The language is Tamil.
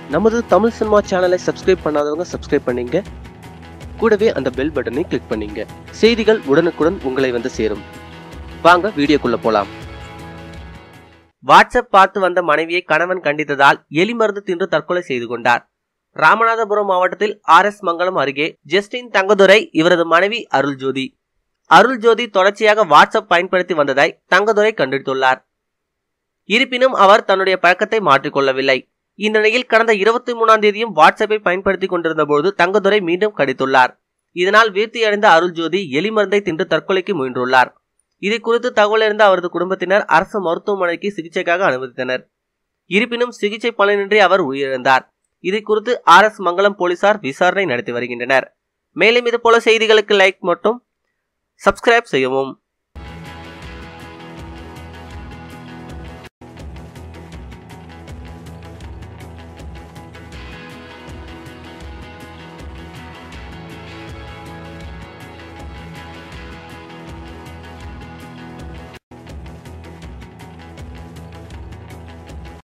நமது தமிழ் சினிமா சேனலை சப்ஸ்கிரைப் பண்ணாதவங்க சப்ஸ்கிரைப் பண்ணீங்க. கூடவே அந்த பெல் பட்டனை கிளிக் பண்ணீங்க. செய்திகள் உடனுக்குடன் உங்களை வந்து சேரும். வாங்க வீடியோக்குள்ள போலாம். வாட்ஸ்அப் பார்த்து வந்த மனைவியை கணவன் கண்டித்ததால் எலி மருந்து தின்று தற்கொலை செய்து கொண்டார். ராமநாதபுரம் மாவட்டத்தில் RS மங்கலம் அருகே ஜஸ்டின் தங்கதுரை இவரது மனைவி அருள்ஜோதி தொடர்ச்சியாக வாட்ஸ்அப் பயன்படுத்தி வந்ததாய் தங்கதுரை கண்டித்துள்ளார். இருப்பினும் அவர் தன்னுடைய பழக்கத்தை மாற்றிக்கொள்ளவில்லை. இந்நிலையில் கடந்த 23ஆம் தேதியும் வாட்ஸ்அப்பை பயன்படுத்திக் கொண்டிருந்த போது தங்கதுரை மீண்டும் கடித்துள்ளார். இதனால் வீழ்ச்சியடைந்த அருள்ஜோதி எலி மருந்தை தின்று தற்கொலைக்கு முயன்றுள்ளார். இதை குறித்து தகவல் அறிந்த அவரது குடும்பத்தினர் அரசு மருத்துவமனைக்கு சிகிச்சைக்காக அனுமதித்தனர். இருப்பினும் சிகிச்சை பலனின்றி அவர் உயிரிழந்தார். இதை குறித்து RS மங்கலம் போலீசார் விசாரணை நடத்தி வருகின்றனர். மேலும் இது போல செய்திகளுக்கு லைக் மற்றும் சப்ஸ்கிரைப் செய்யவும்.